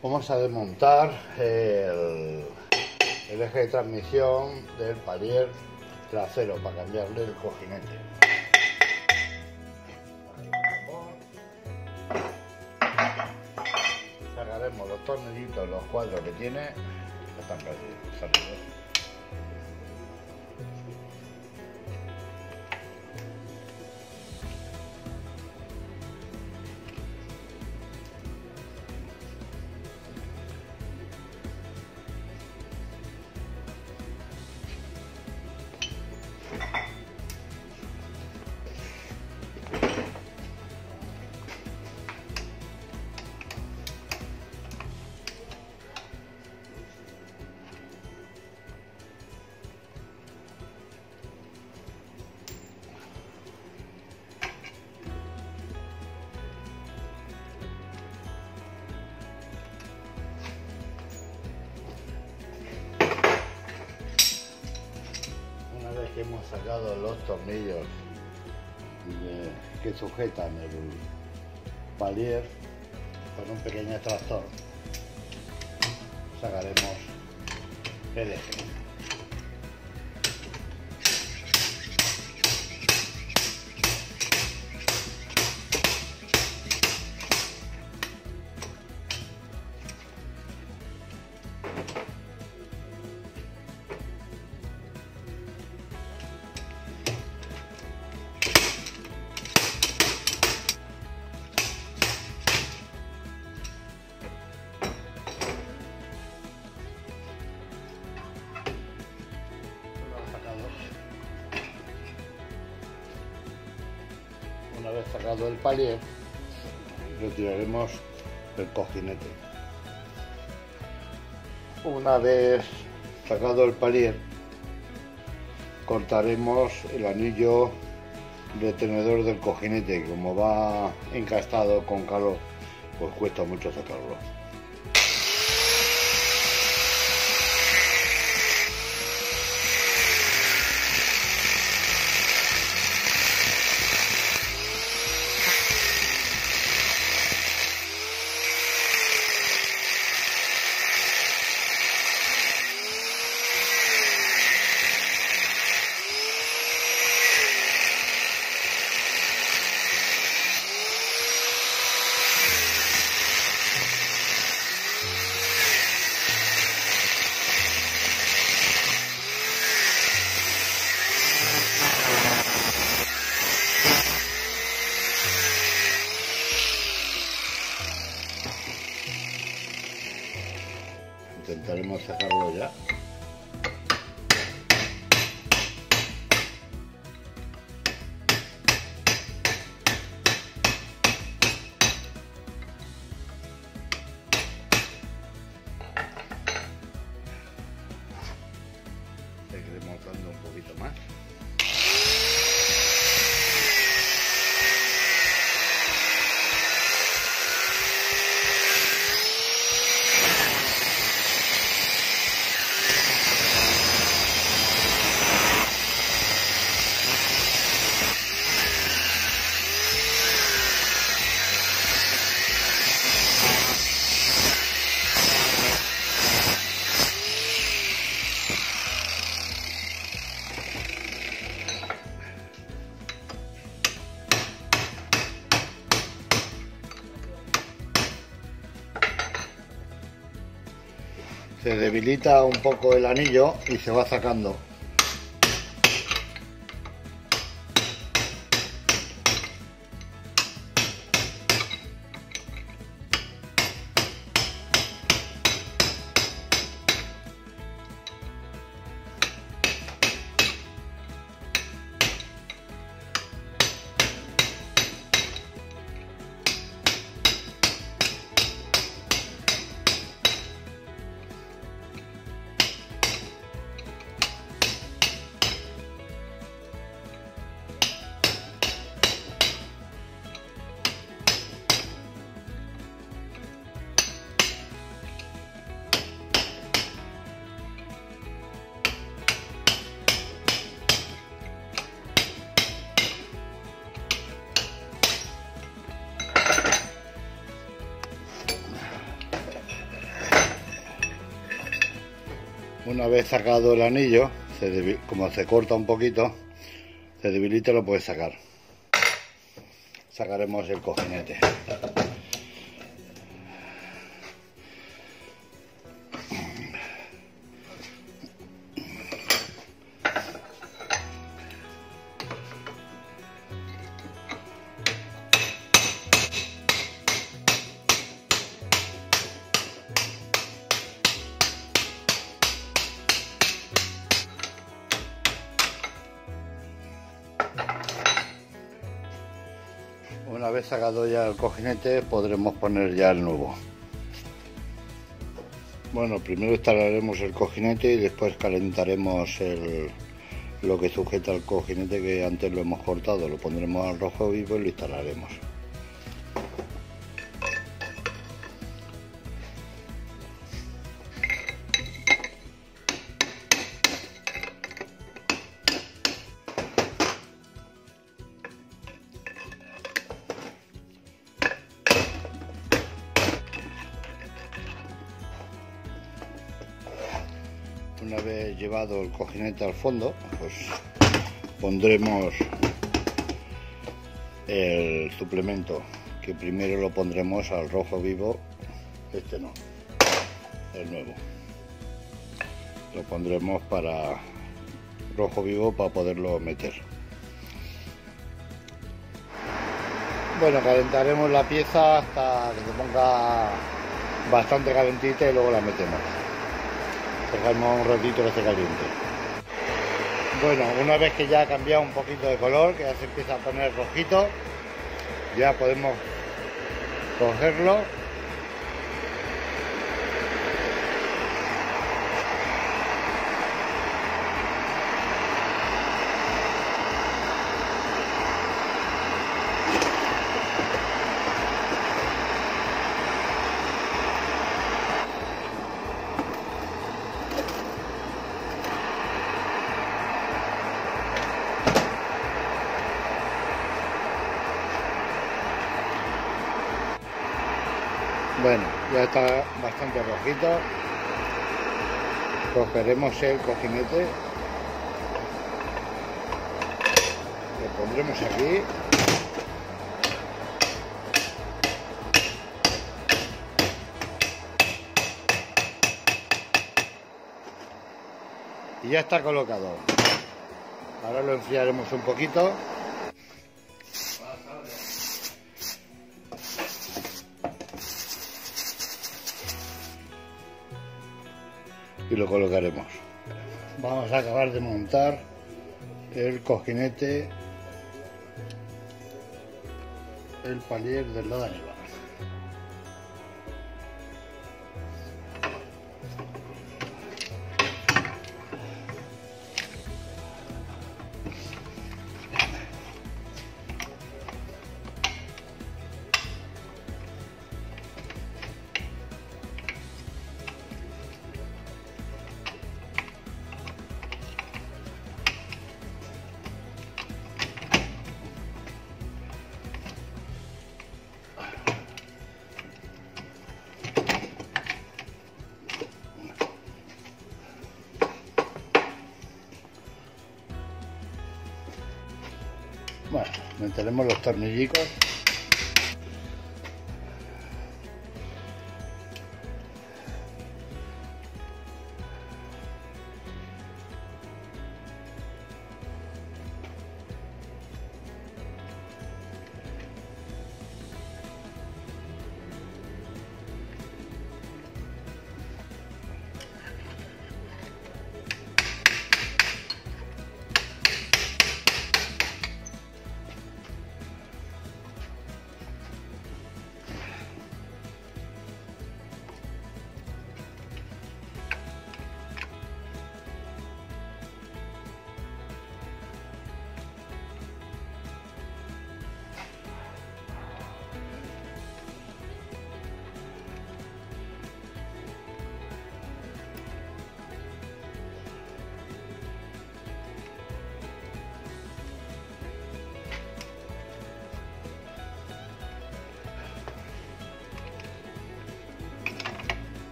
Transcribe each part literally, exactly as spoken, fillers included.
Vamos a desmontar el, el eje de transmisión del palier trasero para cambiarle el cojinete. Sacaremos los tornillitos, los cuatro que tiene, ya están casi salidos. Que hemos sacado los tornillos de, que sujetan el palier con un pequeño extractor, sacaremos el eje. Una vez sacado el palier, retiraremos el cojinete. Una vez sacado el palier, cortaremos el anillo retenedor del cojinete, que como va encastado con calor, pues cuesta mucho sacarlo. Intentaremos sacarlo ya. Seguiremos dando un poquito más. Se debilita un poco el anillo y se va sacando. Una vez sacado el anillo, se como se corta un poquito, se debilita, lo puedes sacar. Sacaremos el cojinete. Una vez sacado ya el cojinete, podremos poner ya el nuevo. Bueno, primero instalaremos el cojinete y después calentaremos el, lo que sujeta al cojinete, que antes lo hemos cortado. Lo pondremos al rojo vivo y lo instalaremos. Una vez llevado el cojinete al fondo, pues pondremos el suplemento, que primero lo pondremos al rojo vivo, este no, el nuevo. Lo pondremos para rojo vivo para poderlo meter. Bueno, calentaremos la pieza hasta que se ponga bastante calentita y luego la metemos. Dejamos un ratito que se caliente. Bueno, una vez que ya ha cambiado un poquito de color, que ya se empieza a poner rojito, ya podemos cogerlo . Bueno, ya está bastante rojito. Cogeremos el cojinete, lo pondremos aquí. Y ya está colocado. Ahora lo enfriaremos un poquito. Y lo colocaremos. Vamos a acabar de montar el cojinete, el palier del lado de arriba. Bueno, meteremos los tornillicos.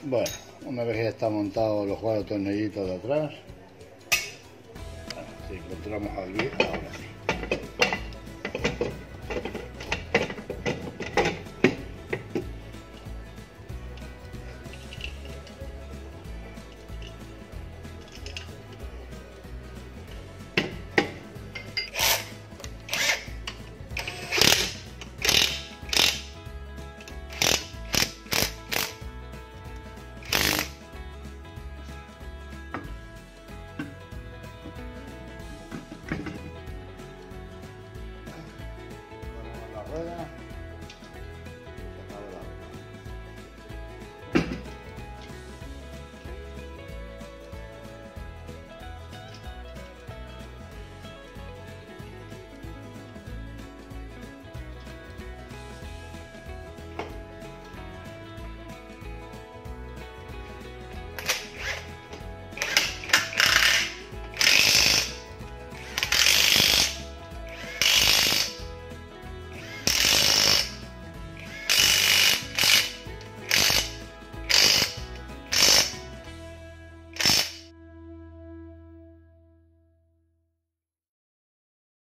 Bueno, una vez que ya está montado los cuatro tornillitos de atrás, bueno, si encontramos aquí, ahora sí.